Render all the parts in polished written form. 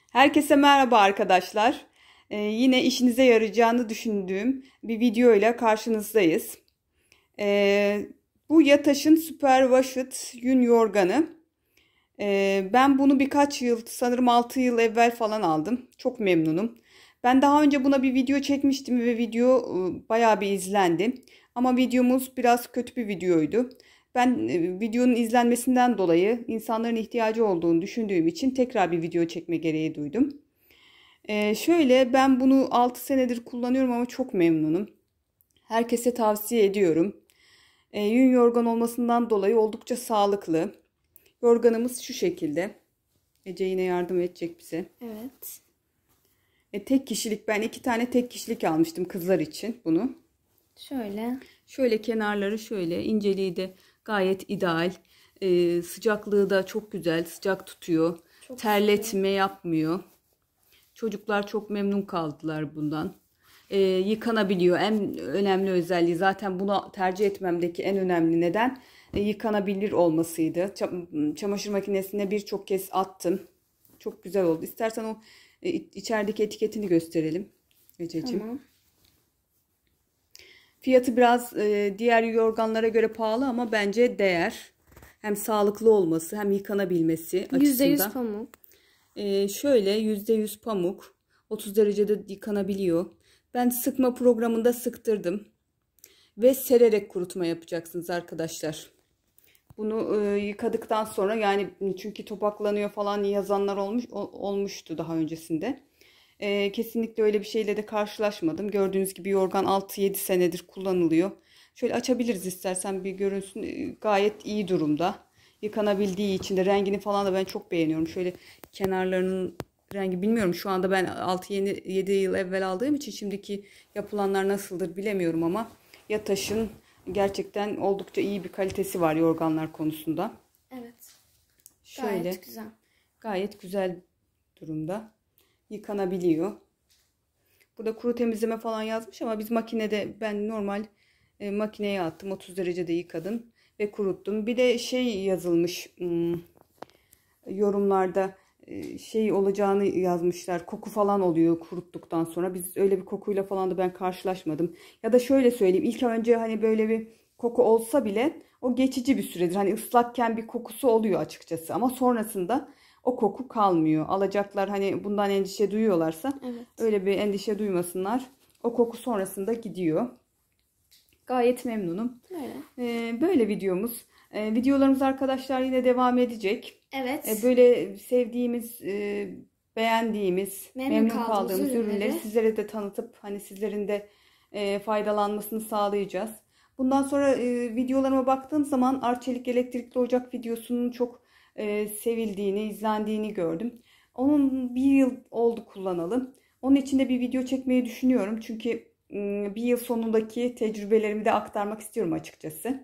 Herkese merhaba arkadaşlar. Yine işinize yarayacağını düşündüğüm bir video ile karşınızdayız. Bu Yataş'ın Superwash yün yorganı. Ben bunu birkaç yıl, sanırım 6 yıl evvel falan aldım. Çok memnunum. Ben daha önce buna bir video çekmiştim ve video bayağı bir izlendi. Ama videomuz biraz kötü bir videoydu. Ben videonun izlenmesinden dolayı insanların ihtiyacı olduğunu düşündüğüm için tekrar bir video çekme gereği duydum. Şöyle ben bunu 6 senedir kullanıyorum ama çok memnunum. Herkese tavsiye ediyorum. Yün yorgan olmasından dolayı oldukça sağlıklı. Yorganımız şu şekilde. Ece yine yardım edecek bize. Evet. Tek kişilik, ben 2 tane tek kişilik almıştım kızlar için bunu. Şöyle. Şöyle kenarları şöyle, inceliği de gayet ideal. Sıcaklığı da çok güzel, sıcak tutuyor. Çok terletme yapmıyor. Çocuklar çok memnun kaldılar bundan. Yıkanabiliyor. En önemli özelliği, zaten bunu tercih etmemdeki en önemli neden yıkanabilir olmasıydı. Çamaşır makinesine birçok kez attım. Çok güzel oldu. İstersen o içerideki etiketini gösterelim Ececiğim. Tamam. Fiyatı biraz diğer yorganlara göre pahalı ama bence değer. Hem sağlıklı olması hem yıkanabilmesi açısından. %100 pamuk. Şöyle %100 pamuk. 30 derecede yıkanabiliyor. Ben sıkma programında sıktırdım. Ve sererek kurutma yapacaksınız arkadaşlar. Bunu yıkadıktan sonra, yani çünkü topaklanıyor falan yazanlar olmuştu daha öncesinde. Kesinlikle öyle bir şeyle de karşılaşmadım. Gördüğünüz gibi yorgan 6-7 senedir kullanılıyor. Şöyle açabiliriz istersen, bir görünsün. Gayet iyi durumda. Yıkanabildiği için de rengini falan da ben çok beğeniyorum. Şöyle kenarlarının rengi, bilmiyorum şu anda, ben 6-7 yıl evvel aldığım için şimdiki yapılanlar nasıldır bilemiyorum ama Yataş'ın gerçekten oldukça iyi bir kalitesi var yorganlar konusunda. Evet. Şöyle Gayet güzel. Gayet güzel durumda. Yıkanabiliyor. Burada kuru temizleme falan yazmış ama biz makinede, ben normal makineye attım. 30 derecede yıkadım ve kuruttum. Bir de şey yazılmış yorumlarda, şey olacağını yazmışlar. Koku falan oluyor kuruttuktan sonra. Biz öyle bir kokuyla falan da ben karşılaşmadım. Ya da şöyle söyleyeyim. İlk önce hani böyle bir koku olsa bile o geçici bir süredir. Hani ıslakken bir kokusu oluyor açıkçası. Ama sonrasında o koku kalmıyor. Alacaklar hani bundan endişe duyuyorlarsa öyle bir endişe duymasınlar. O koku sonrasında gidiyor. Gayet memnunum. Böyle videomuz. Videolarımız arkadaşlar yine devam edecek. Evet. Böyle sevdiğimiz, beğendiğimiz, memnun kaldığımız ürünleri ürünleri sizlere de tanıtıp hani sizlerin de faydalanmasını sağlayacağız. Bundan sonra videolarıma baktığım zaman Arçelik elektrikli ocak videosunun çok sevildiğini, izlendiğini gördüm. Onun bir yıl oldu kullanalı. Onun için de bir video çekmeyi düşünüyorum. Çünkü bir yıl sonundaki tecrübelerimi de aktarmak istiyorum açıkçası.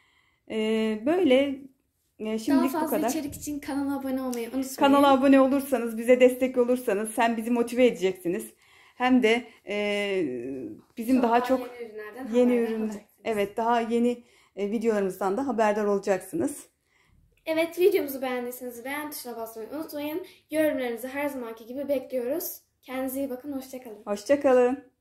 Böyle şimdilik daha bu kadar. fazla içerik için kanala abone olmayı unutmayın. Kanala abone olursanız, bize destek olursanız hem bizi motive edeceksiniz hem de bizim daha çok yeni ürünler, evet, daha yeni videolarımızdan da haberdar olacaksınız. Evet, videomuzu beğendiyseniz beğen tuşuna basmayı unutmayın. Yorumlarınızı her zamanki gibi bekliyoruz. Kendinize iyi bakın. Hoşça kalın. Hoşça kalın.